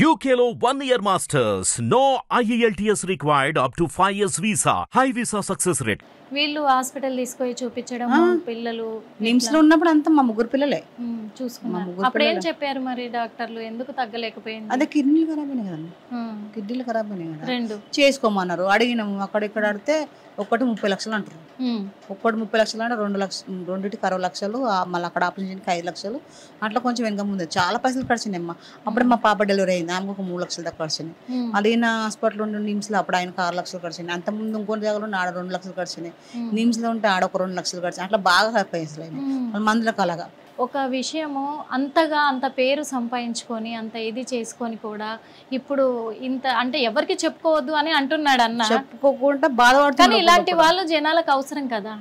UKLO 1 year masters. No IELTS required up to 5 years visa. High visa success rate. వీళ్ళు hospital తీసుకొని చూపించడం పిల్లలు నిమ్స్ లో ఉన్నప్పుడు అంతా మా ముగ్గురు పిల్లలే చూసుకున్నారు. అప్పుడు ఏం చెప్పారు మరి డాక్టర్లు, ఎందుకు తగ్గలేకపోయింది? అదే కిడ్నీలు ఖరాబ్ అయినాయి కదండి, కిడ్నీలు ఖరాబ్ అయినాయి కదా, రెండు చేసుకోమన్నారు. అడిగినాము, అక్కడ ఇక్కడ అడిగితే ఒకటి 30 లక్షలు అంటారు. ఒక్కటి 30 లక్షలు అంటే 2 లక్షలు, రెండింటికి 60 లక్షలు, మళ్ళీ అక్కడ ఆపరేషన్కి 5 లక్షలు, అట్లా కొంచెం వెనక ముందు చాలా పైసలు ఖర్చున్నాయి అమ్మ. అప్పుడు మా పాప డెలివరీ అయింది, ఆమెకు ఒక 3 లక్షలు దాకా ఖర్చున్నాయి. అది నా హాస్పిటల్ ఉండి నిమ్స్లో అప్పుడు ఆయనకు 6 లక్షలు ఖర్చున్నాయి. అంత ముందు ఇంకొని జాగాలో ఆడ 2 లక్షలు ఖర్చున్నాయి. నిమ్స్లో ఉంటే ఆడ ఒక 2 లక్షలు ఖర్చు, అట్లా బాగా పైసలు అయినాయి మందులకు. అలాగా ఒక విషయము అంత పేరు సంపాదించుకొని అంత ఇది చేసుకొని కూడా ఇప్పుడు ఇంత అంటే ఎవరికి చెప్పుకోవద్దు అని అంటున్నాడు అన్న. చెప్పుకోకుండా బాధపడుతుంది. కానీ ఇలాంటి వాళ్ళు జనాలకు అవసరం కదా,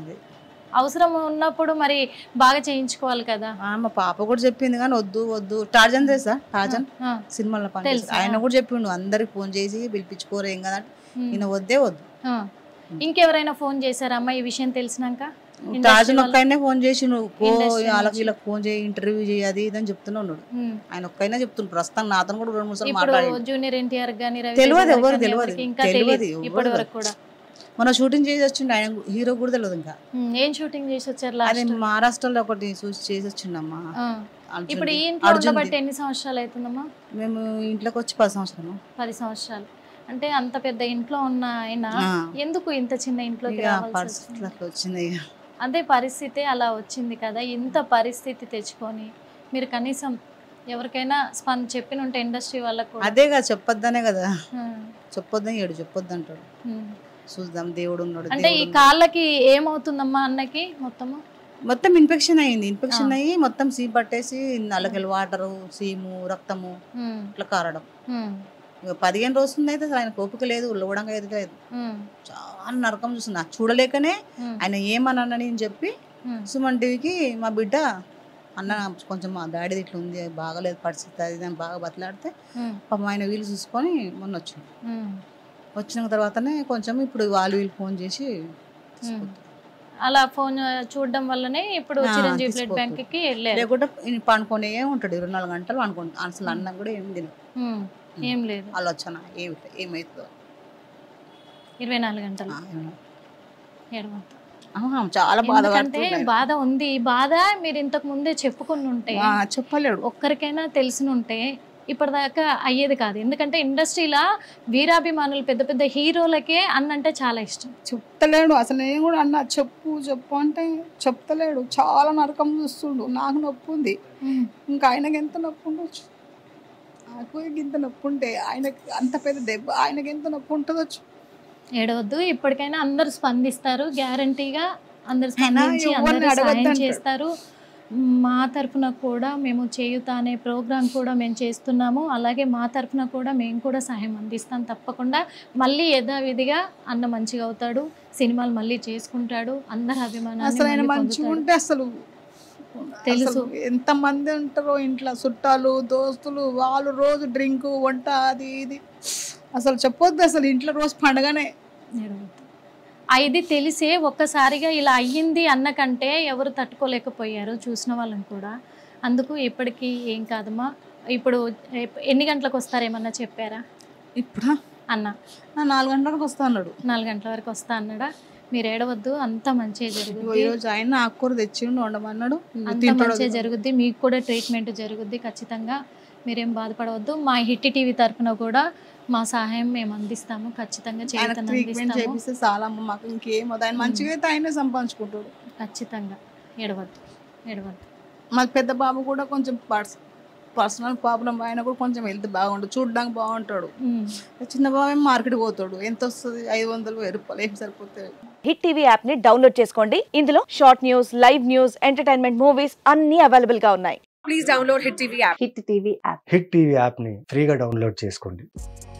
అవసరం ఉన్నప్పుడు మరి బాగా చేయించుకోవాలి కదా. మా పాప కూడా చెప్పింది కానీ వద్దు వద్దు. టార్జన్ తెలుసా? టార్జన్ సినిమాలో పని ఆయన కూడా చెప్పిండు, అందరికి ఫోన్ చేసి పిలిపించుకోరు ఏం కదా, ఈయన వద్దే వద్దు. ఇంకెవరైనా ఫోన్ చేశారమ్మా ఈ విషయం తెలిసినాక? టార్జన్ ఒక్కనే ఫోన్ చేసి నువ్వు వాళ్ళకి వీళ్ళకి ఫోన్ చేయి, ఇంటర్వ్యూ చేయి, అది ఇది అని చెప్తున్నా ఉన్నాడు. ఆయన ఒక్కైనా చెప్తున్నాడు. ప్రస్తుతం నాతో కూడా 2-3 సార్లు మాట్లాడాడు. జూనియర్ ఎన్టీఆర్ గాని తెలియదు, ఎవరు తెలియదు, ఇప్పటి వరకు కూడా. మన షూటింగ్ చేసి వచ్చిండు, ఆయన హీరో కూడా తెలియదు. ఇంకా ఏం షూటింగ్ చేసి వచ్చారు? అది మహారాష్ట్రలో ఒకటి చేసి వచ్చిండమ్మా. ఇప్పుడు ఈ ఇంట్లో ఉండబట్టి ఎన్ని సంవత్సరాలు అవుతుందమ్మా? మేము ఇంట్లోకి వచ్చి 10 సంవత్సరాలు. 10 సంవత్సరాలు అంటే అంత పెద్ద ఇంట్లో ఉన్న ఆయన ఎందుకు ఇంత చిన్న ఇంట్లోకి వచ్చింది? అదే పరిస్థితి అలా వచ్చింది కదా. ఇంత పరిస్థితి తెచ్చుకొని మీరు కనీసం ఎవరికైనా చెప్పిన ఉంటే ఇండస్ట్రీ వాళ్ళకు. అదే కదా, చెప్పొద్దనే కదా, చెప్పొద్దని చెప్పొద్దు అంటాడు. చూద్దాం, దేవుడు ఉన్నాడు. అంటే ఈ కాళ్ళకి ఏమవుతుందమ్మా అన్నకి? మొత్తం ఇన్ఫెక్షన్ అయ్యింది. ఇన్ఫెక్షన్ అయ్యి మొత్తం సీ పట్టేసి నల్లకెళ్ళి వాటరు, సీము, రక్తము ఇట్లా కారడం. 15 రోజులు అయితే అసలు ఆయన ఓపిక లేదు, ఉల్లవడంగా అయితే లేదు. చాలా నరకం చూస్తుంది. నాకు చూడలేకనే ఆయన ఏమన్నానని చెప్పి సుమన్ టీవీకి మా బిడ్డ అన్న కొంచెం మా డాడీది ఇట్లా ఉంది, బాగాలేదు పరిస్థితి, అది దాన్ని బాగా బతలాడితే పాపం ఆయన వీళ్ళు చూసుకొని మొన్న వచ్చింది. వచ్చిన తర్వాతనే కొంచెం ఇప్పుడు వీళ్ళు ఫోన్ చేసి అలా ఫోన్ చూడడం వల్లనే ఇప్పుడు చిరంజీవి బ్లడ్ బ్యాంక్ కి వెళ్ళారు. లేకుంటే పండుకొనే ఉంటాడు 24 గంటలు అనుకుంటా. అసలు అన్నం కూడా ఏం తిన, ఏం లేదు ఆలోచన ఏమైతుందో. 24 గంటలు చాలా బాధ ఉంది. ఈ బాధ మీరు ఇంతకు ముందే చెప్పుకుని ఉంటే, చెప్పలేడు, ఒక్కరికైనా తెలిసినుంటే ఇప్పటిదాకా అయ్యేది కాదు. ఎందుకంటే ఇండస్ట్రీలో వీరాభిమానులు పెద్ద పెద్ద హీరోలకే అన్నంటే చాలా ఇష్టం. చెప్తలేడు అసలు. నేను కూడా అన్న చెప్పు అంటే చెప్తలేడు. చాలా నరకం చూస్తుండు. నాకు నొప్పి ఉంది, ఇంకా ఆయనకి ఎంత నొప్పి ఉండొచ్చు. నాకు ఇంత నొప్పి ఉంటే ఆయనకి అంత పెద్ద దెబ్బ, ఆయనకి ఎంత నొప్పి ఉంటుందొచ్చు. ఏడవద్దు, ఇప్పటికైనా అందరు స్పందిస్తారు, గ్యారంటీగా అందరు స్పందించి అందరూ సహాయం చేస్తారు. మా తరఫున కూడా మేము చేయుత అనే ప్రోగ్రాం కూడా మేము చేస్తున్నాము. అలాగే మా తరఫున కూడా మేము కూడా సహాయం అందిస్తాం తప్పకుండా. మళ్ళీ యథావిధిగా అన్న మంచిగా అవుతాడు, సినిమాలు మళ్ళీ చేసుకుంటాడు, అందరి అభిమానాన్ని మంచిగా ఉంటే అసలు తెలుసు. ఎంతమంది ఉంటారో ఇంట్లో, చుట్టాలు, దోస్తులు, వాళ్ళు రోజు డ్రింక్, వంట, అది ఇది అసలు చెప్పొద్దు. అసలు ఇంట్లో రోజు పండగనే. ఇది తెలిసే ఒక్కసారిగా ఇలా అయ్యింది అన్నకంటే ఎవరు తట్టుకోలేకపోయారు, చూసిన వాళ్ళని కూడా. అందుకు ఇప్పటికీ ఏం కాదమ్మా. ఇప్పుడు ఎన్ని గంటలకు వస్తారేమన్నా చెప్పారా? ఇప్పుడు అన్న 4 గంటల వరకు వస్తా అన్నాడు. 4 గంటల వరకు వస్తా అన్నాడా? మీరు ఏడవద్దు, అంత మంచిగా జరుగుద్ది. ఈరోజు ఆయన ఆకుకూర తెచ్చిండు, వండమన్నాడు. అంత మంచిగా జరుగుద్ది, మీకు కూడా ట్రీట్మెంట్ జరుగుద్ది ఖచ్చితంగా. మీరేం బాధపడవద్దు. మా హిట్ టీవీ తరఫున కూడా మా సహాయం మేము అందిస్తాము ఖచ్చితంగా. చాలా మాకు ఇంకేమో ఆయన మంచిగా అయితే ఆయనే సంపాదించుకుంటాడు ఖచ్చితంగా. ఏడవద్దు. మా పెద్ద బాబు కూడా కొంచెం పర్సనల్ ప్రాబ్లం, ఆయన కూడా కొంచెం హెల్త్ బాగుంటుంది, చూడడానికి బాగుంటాడు. చిన్న బాబు మార్కెట్ పోతాడు, ఎంత వస్తుంది? 500-1000 రూపాయలు ఏం సరిపోతాయి. హిట్ టీవీ యాప్ ని డౌన్లోడ్ చేసుకోండి. ఇందులో short news, live news, entertainment movies అన్ని అవైలబుల్ గా ఉన్నాయి. Please download Hit TV app. Hit TV app. Hit TV app ని ఫ్రీగా డౌన్లోడ్ చేసుకోండి.